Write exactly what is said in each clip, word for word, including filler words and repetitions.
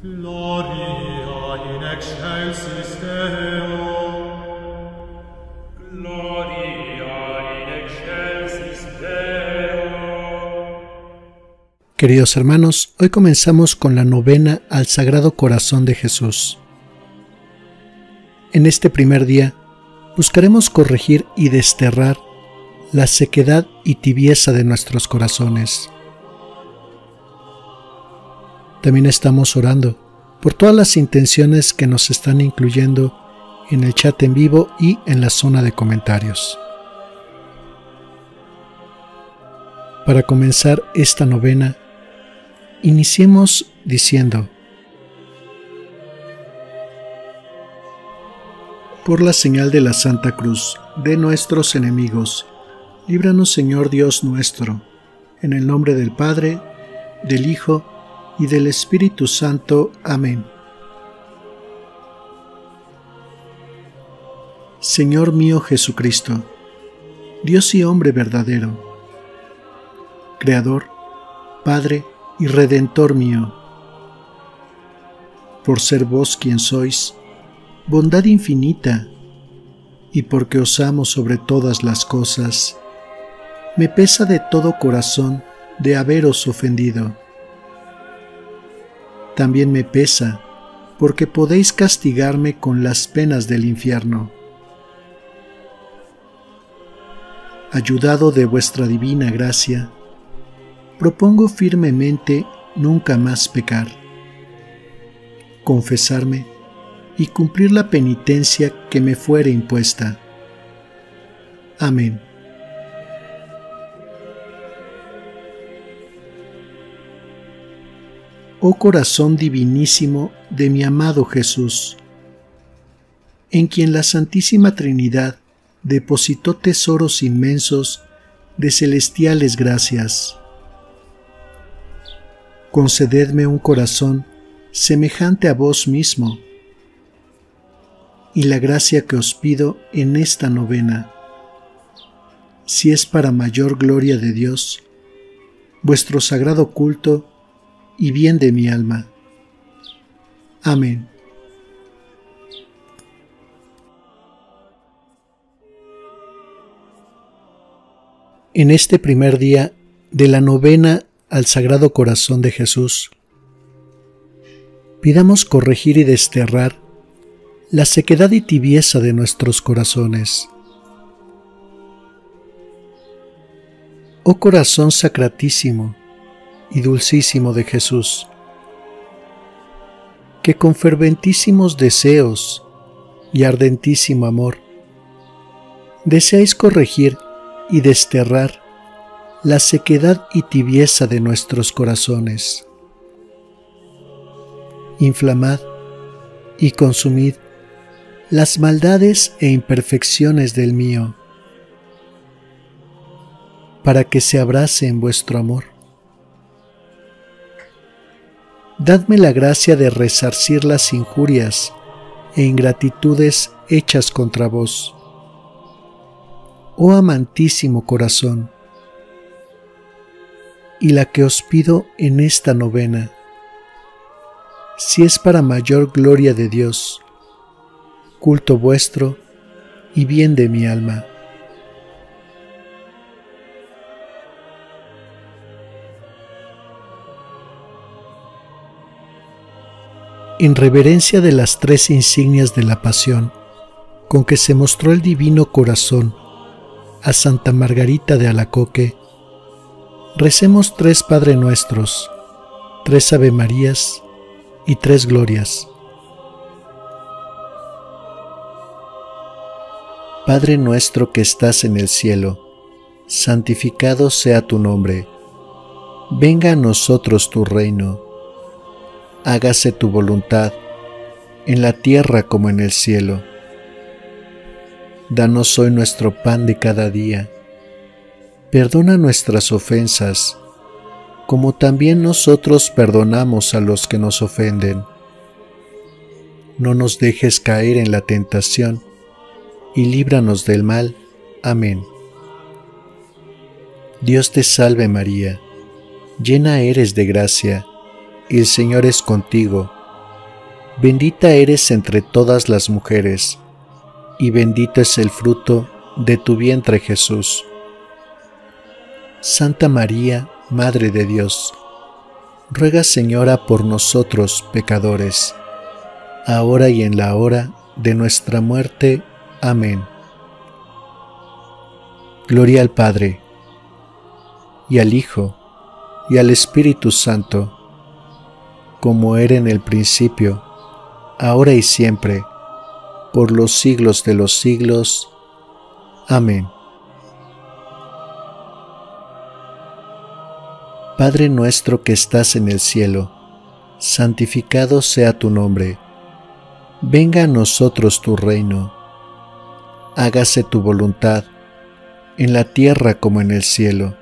Gloria in excelsis Deo. Gloria in excelsis Deo. Queridos hermanos, hoy comenzamos con la novena al Sagrado Corazón de Jesús. En este primer día, buscaremos corregir y desterrar la sequedad y tibieza de nuestros corazones. También estamos orando por todas las intenciones que nos están incluyendo en el chat en vivo y en la zona de comentarios. Para comenzar esta novena, iniciemos diciendo: por la señal de la Santa Cruz de nuestros enemigos, líbranos, Señor Dios nuestro, en el nombre del Padre, del Hijo y del Espíritu Santo. Amén. Señor mío Jesucristo, Dios y hombre verdadero, Creador, Padre y Redentor mío, por ser vos quien sois, bondad infinita, y porque os amo sobre todas las cosas, me pesa de todo corazón de haberos ofendido. También me pesa, porque podéis castigarme con las penas del infierno. Ayudado de vuestra divina gracia, propongo firmemente nunca más pecar, confesarme y cumplir la penitencia que me fuere impuesta. Amén. Oh corazón divinísimo de mi amado Jesús, en quien la Santísima Trinidad depositó tesoros inmensos de celestiales gracias, concededme un corazón semejante a vos mismo, y la gracia que os pido en esta novena, si es para mayor gloria de Dios, vuestro sagrado culto y bien de mi alma. Amén. En este primer día de la novena al Sagrado Corazón de Jesús, pidamos corregir y desterrar la sequedad y tibieza de nuestros corazones. Oh corazón sacratísimo y dulcísimo de Jesús, que con ferventísimos deseos y ardentísimo amor deseáis corregir y desterrar la sequedad y tibieza de nuestros corazones. Inflamad y consumid las maldades e imperfecciones del mío, para que se abrace en vuestro amor. Dadme la gracia de resarcir las injurias e ingratitudes hechas contra vos, oh amantísimo corazón, y la que os pido en esta novena, si es para mayor gloria de Dios, culto vuestro y bien de mi alma. En reverencia de las tres insignias de la pasión con que se mostró el divino corazón a Santa Margarita de Alacoque, recemos tres Padre Nuestros, tres Ave Marías y tres Glorias. Padre nuestro que estás en el cielo, santificado sea tu nombre. Venga a nosotros tu reino. Hágase tu voluntad, en la tierra como en el cielo. Danos hoy nuestro pan de cada día. Perdona nuestras ofensas, como también nosotros perdonamos a los que nos ofenden. No nos dejes caer en la tentación, y líbranos del mal. Amén. Dios te salve María, llena eres de gracia, el Señor es contigo. bendita eres entre todas las mujeres, y bendito es el fruto de tu vientre, Jesús. Santa María, Madre de Dios, ruega, Señora, por nosotros pecadores, ahora y en la hora de nuestra muerte. Amén. Gloria al Padre, y al Hijo, y al Espíritu Santo, como era en el principio, ahora y siempre, por los siglos de los siglos. Amén. Padre nuestro que estás en el cielo, santificado sea tu nombre. Venga a nosotros tu reino. Hágase tu voluntad, en la tierra como en el cielo.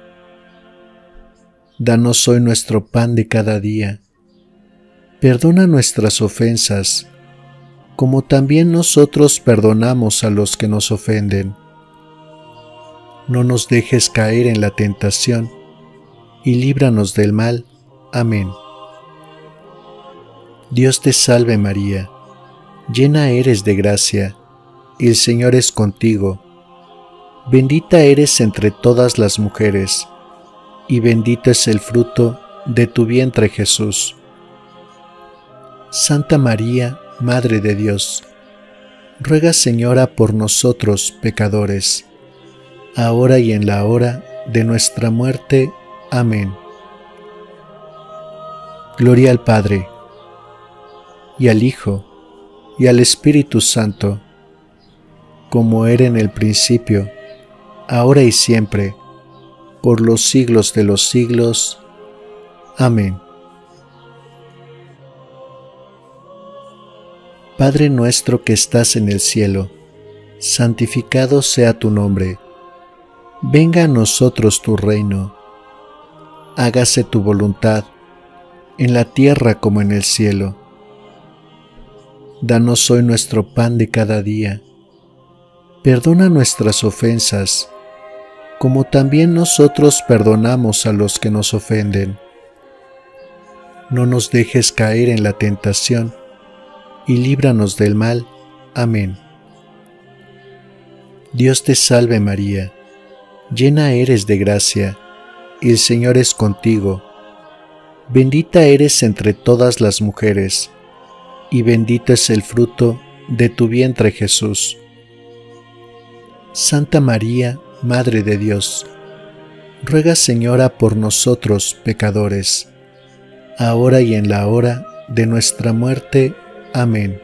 Danos hoy nuestro pan de cada día. Perdona nuestras ofensas, como también nosotros perdonamos a los que nos ofenden. No nos dejes caer en la tentación, y líbranos del mal. Amén. Dios te salve María, llena eres de gracia, y el Señor es contigo. Bendita eres entre todas las mujeres, y bendito es el fruto de tu vientre, Jesús. Santa María, Madre de Dios, ruega, Señora, por nosotros pecadores, ahora y en la hora de nuestra muerte. Amén. Gloria al Padre, y al Hijo, y al Espíritu Santo, como era en el principio, ahora y siempre, por los siglos de los siglos. Amén. Padre nuestro que estás en el cielo, santificado sea tu nombre. Venga a nosotros tu reino. Hágase tu voluntad, en la tierra como en el cielo. Danos hoy nuestro pan de cada día. Perdona nuestras ofensas, como también nosotros perdonamos a los que nos ofenden. No nos dejes caer en la tentación, y líbranos del mal. Amén. Dios te salve María, llena eres de gracia, y el Señor es contigo. Bendita eres entre todas las mujeres, y bendito es el fruto de tu vientre, Jesús. Santa María, Madre de Dios, ruega, Señora, por nosotros pecadores, ahora y en la hora de nuestra muerte. Amén.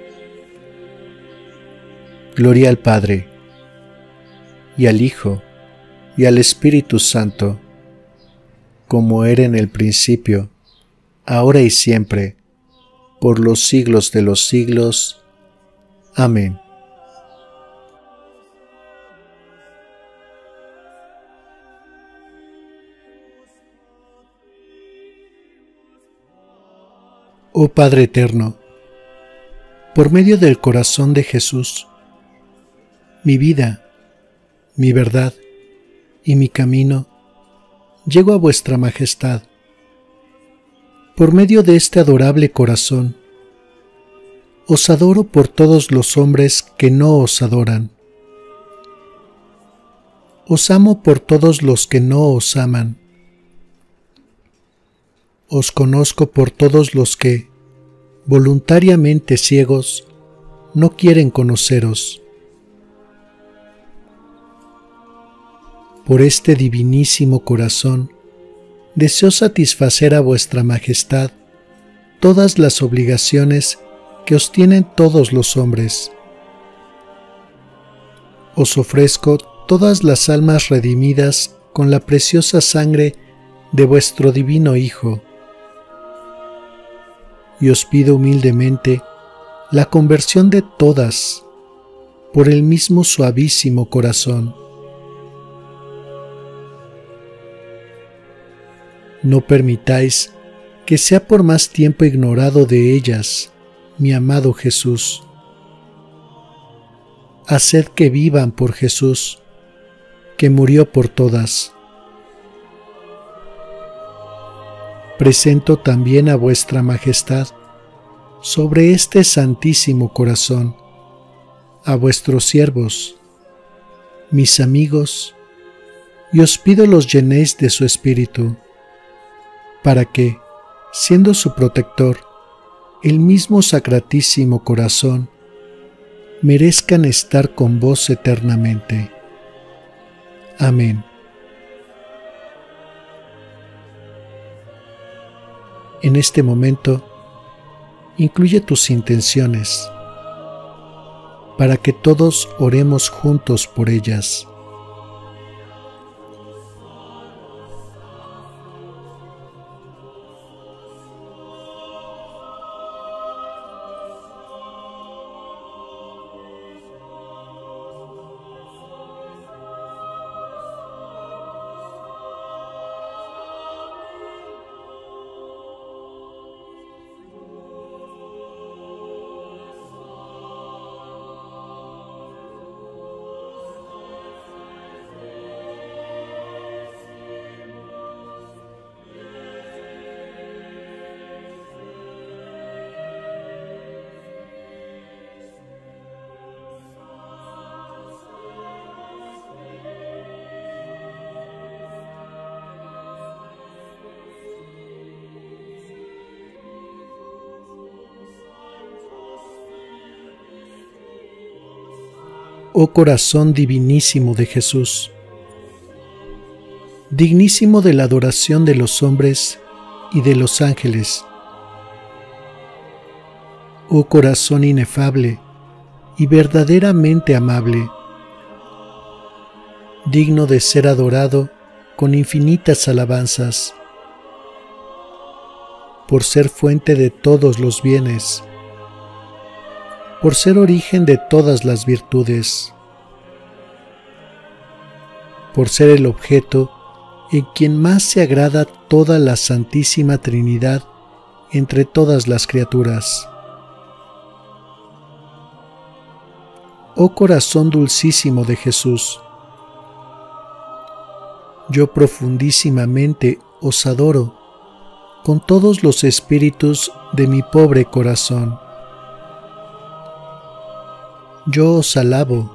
Gloria al Padre, y al Hijo, y al Espíritu Santo, como era en el principio, ahora y siempre, por los siglos de los siglos. Amén. Oh Padre eterno, por medio del corazón de Jesús, mi vida, mi verdad y mi camino, llego a vuestra majestad. Por medio de este adorable corazón, os adoro por todos los hombres que no os adoran. Os amo por todos los que no os aman. Os conozco por todos los que, voluntariamente ciegos, no quieren conoceros. Por este divinísimo corazón, deseo satisfacer a vuestra majestad todas las obligaciones que os tienen todos los hombres. Os ofrezco todas las almas redimidas con la preciosa sangre de vuestro divino Hijo, y os pido humildemente la conversión de todas por el mismo suavísimo corazón. No permitáis que sea por más tiempo ignorado de ellas, mi amado Jesús. Haced que vivan por Jesús, que murió por todas. Presento también a vuestra majestad sobre este santísimo corazón a vuestros siervos, mis amigos, y os pido los llenéis de su espíritu, para que, siendo su protector, el mismo Sacratísimo Corazón, merezcan estar con vos eternamente. Amén. En este momento, incluye tus intenciones, para que todos oremos juntos por ellas. Oh corazón divinísimo de Jesús, dignísimo de la adoración de los hombres y de los ángeles. Oh corazón inefable y verdaderamente amable, digno de ser adorado con infinitas alabanzas, por ser fuente de todos los bienes, por ser origen de todas las virtudes, por ser el objeto en quien más se agrada toda la Santísima Trinidad entre todas las criaturas. Oh corazón dulcísimo de Jesús, yo profundísimamente os adoro con todos los espíritus de mi pobre corazón. Yo os alabo,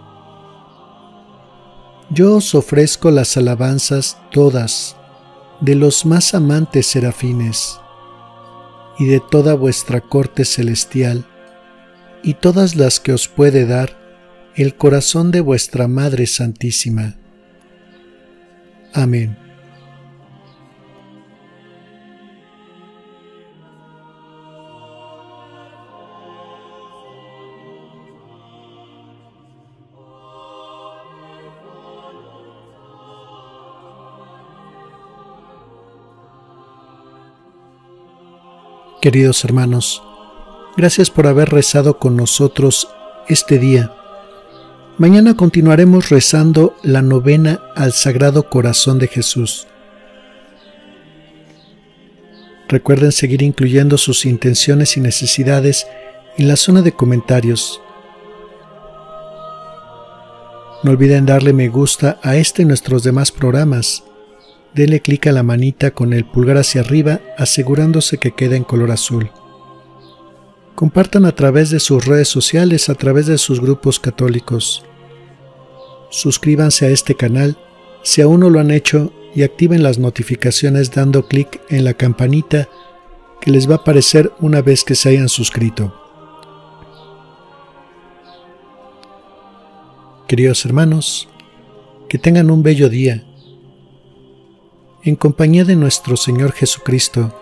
yo os ofrezco las alabanzas todas de los más amantes serafines y de toda vuestra corte celestial y todas las que os puede dar el corazón de vuestra Madre Santísima. Amén. Queridos hermanos, gracias por haber rezado con nosotros este día. Mañana continuaremos rezando la novena al Sagrado Corazón de Jesús. Recuerden seguir incluyendo sus intenciones y necesidades en la zona de comentarios. No olviden darle me gusta a este y nuestros demás programas. Denle clic a la manita con el pulgar hacia arriba, asegurándose que quede en color azul. Compartan a través de sus redes sociales, a través de sus grupos católicos. Suscríbanse a este canal si aún no lo han hecho y activen las notificaciones dando clic en la campanita que les va a aparecer una vez que se hayan suscrito. Queridos hermanos, que tengan un bello día en compañía de nuestro Señor Jesucristo.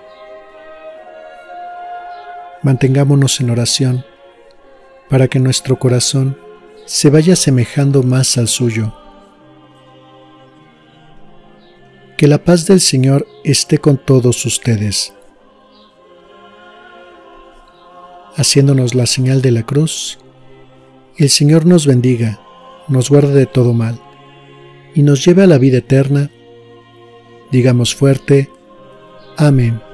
Mantengámonos en oración para que nuestro corazón se vaya asemejando más al suyo. Que la paz del Señor esté con todos ustedes. Haciéndonos la señal de la cruz, el Señor nos bendiga, nos guarde de todo mal y nos lleve a la vida eterna. Digamos fuerte, amén.